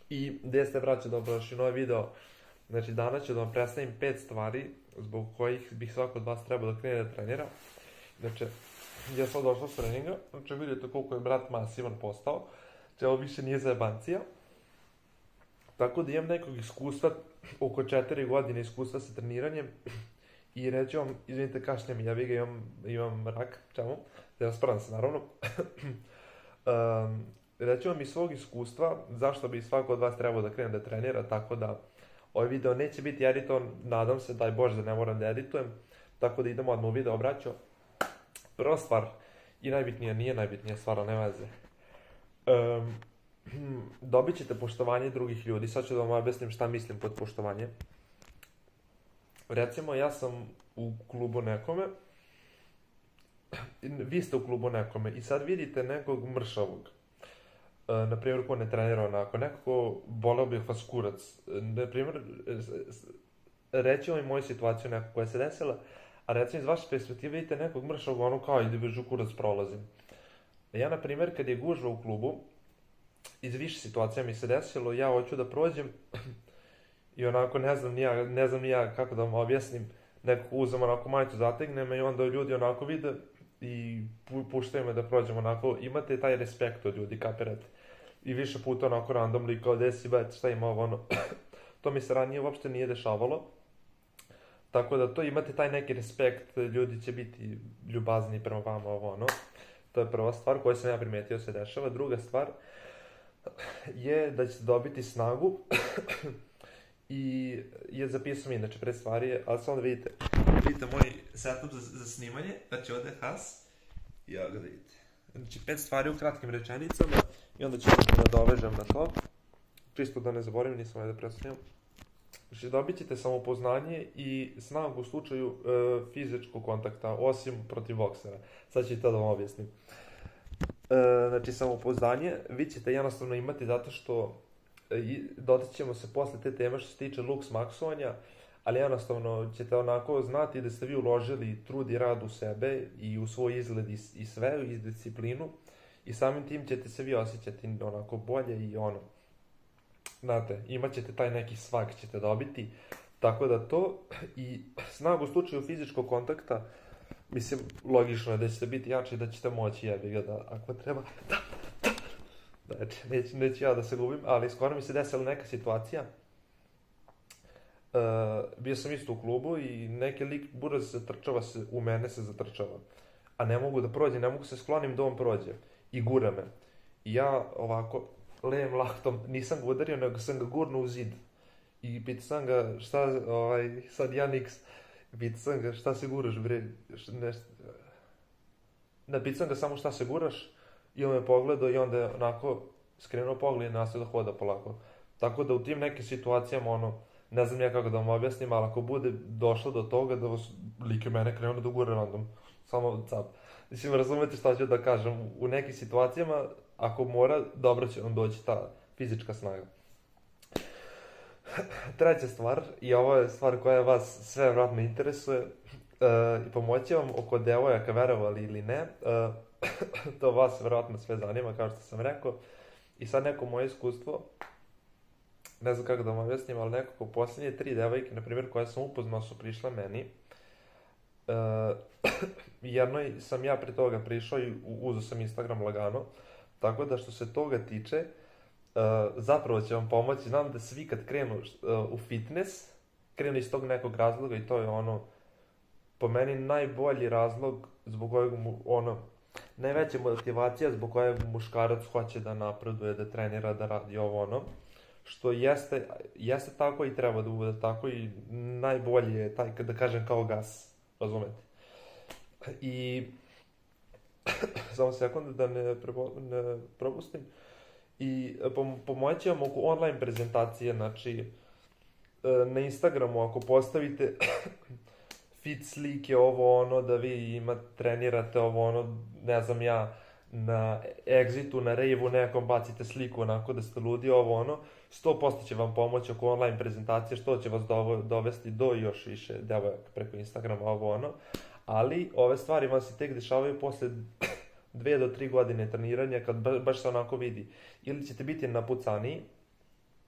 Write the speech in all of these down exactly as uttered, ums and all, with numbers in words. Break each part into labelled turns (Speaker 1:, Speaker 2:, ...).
Speaker 1: I gdje ste, braće, dobrodošli u novi video. Znači, danas ću da vam predstavim pet stvari zbog kojih bih svako od vas trebao da krene da trenira. Znači, ja sam došao s treninga, znači vidite koliko je brat masivan postao. Znači, ovo više nije zajebancija. Tako da imam nekog iskustva, oko četiri godine iskustva sa treniranjem. I reći vam, izvinite kašnjem, ja vi ga imam, imam rak, čemu? Da raspravljam se, naravno. um, reći vam iz svog iskustva zašto bi svako od vas trebao da krene da trenira, tako da ovaj video neće biti editovan, nadam se, daj Bože da ne moram da editujem, tako da idemo odmah u video, braćo. Prva stvar, i najbitnija, nije najbitnija stvar, ali ne veze. Um, dobit ćete poštovanje drugih ljudi, sad ću da vam objasnim šta mislim pod poštovanje. Recimo, ja sam u klubu nekome, vi ste u klubu nekome i sad vidite nekog mršavog. E, naprimjer, ko ne trenira onako, neko ko boleo bih vas kurac. Naprimjer, reći vam i moju situaciju neko koja se desila, a recimo iz vaše perspektive vidite nekog mršavog, ono kao ide bežu kurac prolazim. Ja, naprimjer, kad je gužva u klubu, iz više situacija mi se desilo, ja hoću da prođem i onako ne znam ni ja, ne znam ni ja kako da vam objasnim, nekako uzem onako majicu, zategnem i onda ljudi onako vide i pu puštaju me da prođem onako, imate taj respekt od ljudi, kapirate. I više puta onako randomly kao gde si bet, šta ima ovo ono. To mi se ranije uopšte nije dešavalo. Tako da to imate taj neki respekt, ljudi će biti ljubazni prema vama ovo ono. To je prva stvar koju sam ja primetio se dešava. Druga stvar je da ćete dobiti snagu. I je zapisao mi inače pred stvari, ali samo da vidite. Vidite moj setup za, za snimanje, znači ovdje je has. I evo ga da vidite. Znači pet stvari u kratkim rečenicama i onda ću da dovežem na to. Čisto da ne zaboravim, nisam ovdje da predstavljam. Znači dobit ćete samopoznanje i snagu u slučaju e, fizičkog kontakta, osim protiv boksera. Sad ću to da vam objasnim. E, znači samopoznanje vi ćete jednostavno imati zato što i dotaći ćemo se posle te teme što se tiče luks maksovanja, ali jednostavno ćete onako znati da ste vi uložili trud i rad u sebe i u svoj izgled i, i sve, i disciplinu i samim tim ćete se vi osjećati onako bolje i ono, znate, imat ćete taj neki svag ćete dobiti, tako da to i snagu u slučaju fizičkog kontakta, mislim, logično je da ćete biti jači, da ćete moći jebi ga da, ako treba, da, znači, neću, neću ja da se gubim, ali skoro mi se desila neka situacija. Uh, bio sam isto u klubu i neki lik buraz se zatrčava se, u mene se zatrčava. A ne mogu da prođe, ne mogu se sklonim da on prođe. I gura me. I ja ovako, levim laktom, nisam ga udario, nego sam ga gurnuo u zid. I pitao sam ga, šta, ovaj, sad ja niks, pitao sam ga, šta se guraš, bre, nešto. Ne, pitao sam ga samo šta se guraš. I on me pogledao i onda je onako skrenuo pogled i nastavio da hoda polako. Tako da u tim nekim situacijama, ono, ne znam ja kako da vam objasnim, ali ako bude došlo do toga da vas lik je mene krenuo da gura random, samo cap. Mislim, razumete šta ću da kažem, u nekim situacijama, ako mora, dobro će vam doći ta fizička snaga. Treća stvar, i ovo je stvar koja vas sve vratno interesuje, uh, i pomoći vam oko devojaka, verovali ili ne, uh, to vas vjerojatno sve zanima, kao što sam rekao. I sad neko moje iskustvo, ne znam kako da vam objasnim, ali nekako posljednje tri devojke, na primjer, koje sam upoznao su prišle meni. Uh, jednoj sam ja pre toga prišao i uzeo sam Instagram lagano, tako da što se toga tiče, uh, zapravo će vam pomoći. Znam da svi kad krenu uh, u fitness, krenu iz tog nekog razloga i to je ono, po meni najbolji razlog zbog kojeg mu, ono, najveća motivacija zbog kojeg muškarac hoće da napreduje, da trenira, da radi ovo ono, što jeste, jeste tako i treba da bude tako i najbolji je taj, da kažem, kao gas, razumete. I samo sekund da ne, prebo, ne propustim. I pomoći vam oko online prezentacije, znači na Instagramu ako postavite fit slike, ovo ono, da vi ima, trenirate ovo ono, ne znam ja, na Exitu, na Rave-u nekom bacite sliku onako da ste ludi, ovo ono, sto posto će vam pomoći oko online prezentacije, što će vas dovesti do još više devojaka preko Instagrama, ovo ono, ali ove stvari vam se tek dešavaju posle dve do tri godine treniranja, kad baš se onako vidi. Ili ćete biti napucaniji,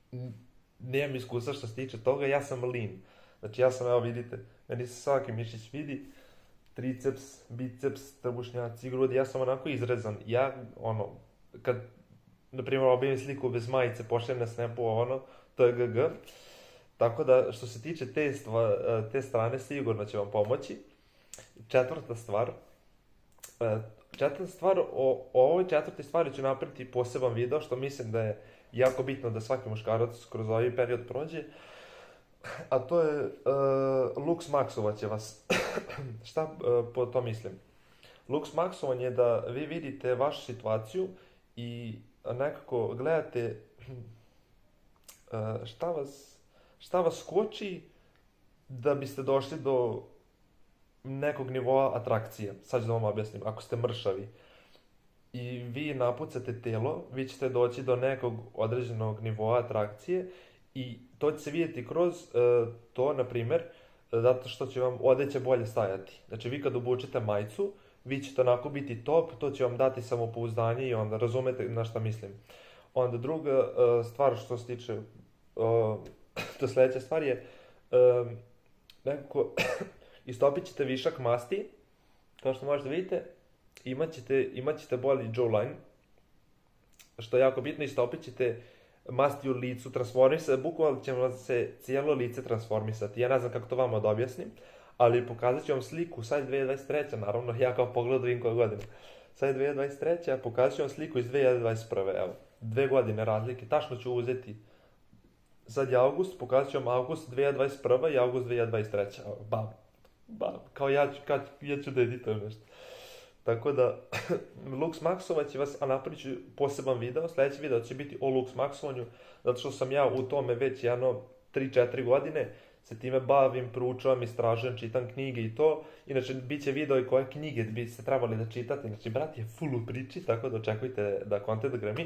Speaker 1: nemam iskustva što se tiče toga, ja sam lean. Znači ja sam, evo vidite, meni se svaki mišić vidi, triceps, biceps, trbušnjaci, grudi, ja sam onako izrezan. Ja, ono, kad, na primjer, objavim sliku bez majice, pošaljem na Snapu, ono, to je ge ge. Tako da, što se tiče te, stva, te strane, sigurno će vam pomoći. Četvrta stvar, četvrta stvar, o, o ovoj četvrtoj stvari ću napraviti poseban video, što mislim da je jako bitno da svaki muškarac kroz ovaj period prođe. A to je, uh, Lux Maxovat će vas. Šta uh, po to mislim? Lux Maxovan je da vi vidite vašu situaciju i nekako gledate uh, šta vas, šta vas koči da biste došli do nekog nivoa atrakcije. Sad ću da vam objasnim. Ako ste mršavi i vi napucate telo, vi ćete doći do nekog određenog nivoa atrakcije i to će se vidjeti kroz uh, to, na primjer, zato što će vam odeća bolje stajati. Znači, vi kad obučete majicu, vi ćete onako biti top, to će vam dati samopouzdanje i onda razumete na šta mislim. Onda druga uh, stvar što se tiče, uh, to sljedeća stvar je, uh, nekako, istopit ćete višak masti, kao što možete vidite, imat ćete, imat ćete bolji jawline, što je jako bitno, istopit ćete masti u licu, transformisati, bukvalno će vam se cijelo lice transformisati. Ja ne znam kako to vama da objasnim, ali pokazat ću vam sliku, sad je dve hiljade dvadeset treća, naravno, ja kao pogled vidim koje godine. Sad je dve hiljade dvadeset treća, pokazat ću vam sliku iz dve hiljade dvadeset prve, evo, dve godine razlike, tačno ću uzeti. Sad je august, pokazat ću vam august dve hiljade dvadeset prva i august dve hiljade dvadeset treća, bam, bam, kao ja ću, kad, ja ću da editujem nešto. Tako da, Lux Maxovat će vas, a napravit ću poseban video, sljedeći video će biti o Lux Maxovanju, zato što sam ja u tome već jedno tri četiri godine, se time bavim, proučavam, istražujem, čitam knjige i to. Inače, bit će video i koje knjige biste trebali da čitate, znači, brat je full u priči, tako da očekujte da content grami.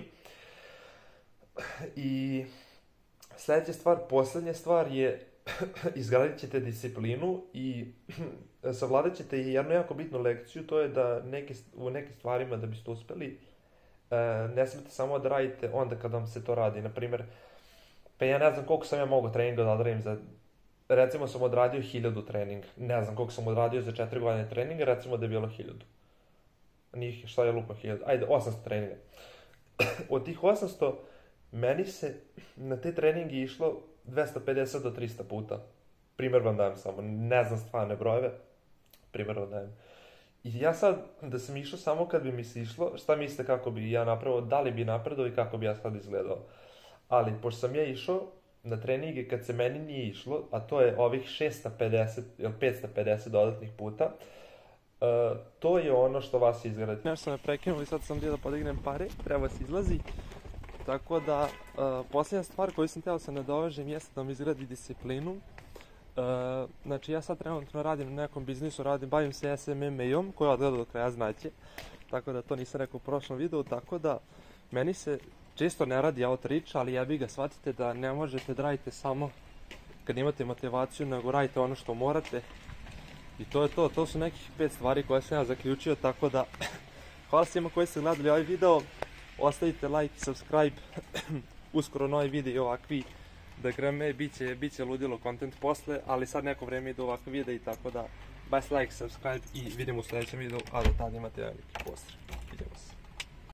Speaker 1: I sljedeća stvar, posljednja stvar je, izgradit ćete disciplinu i savladat ćete jednu jako bitnu lekciju, to je da neke, u nekim stvarima da biste uspjeli, ne smijete samo da radite onda kad vam se to radi. Naprimjer, pa ja ne znam koliko sam ja mogu treninga da odradim za, recimo sam odradio hiljadu treninga, ne znam koliko sam odradio za četiri godine treninga, recimo da je bilo hiljadu. Nije, šta je lupa hiljadu? Ajde, osamsto treninga. Od tih osamsto, meni se na te treninge išlo dvesta pedeset do trista puta. Primjer vam dajem samo, ne znam stvarne brojeve, primjer vam dajem. I ja sad, da sam išao samo kad bi mi se išlo, šta mislite kako bi ja napravio, da li bi napredao i kako bi ja sad izgledao. Ali, pošto sam ja išao na treninge kad se meni nije išlo, a to je ovih šesto pedeset ili petsto pedeset dodatnih puta, uh, to je ono što vas izgradi. Nešto sam me prekinuo i sad sam dio da podignem pare, treba se izlazi. Tako da, uh, posljednja stvar koju sam htio se nadovežem jeste da mi izgradi disciplinu. Uh, znači, ja sad trenutno radim na nekom biznisu, radim, bavim se S M M A-om, koji odgleda do kraja znaće. Tako da to nisam rekao u prošlom videu, tako da meni se često ne radi outreach, ali ja bi ga shvatite da ne možete da radite samo kad imate motivaciju, nego radite ono što morate. I to je to, to su nekih pet stvari koje sam ja zaključio, tako da hvala svima koji ste gledali ovaj video, ostavite like i subscribe, uskoro novi video ovakvi da greme, bit će, bit će ludilo content posle, ali sad neko vreme ide ovakve videi, tako da baš like, subscribe i vidimo u sljedećem videu, a do tada imate neki pozdrav. Vidimo se.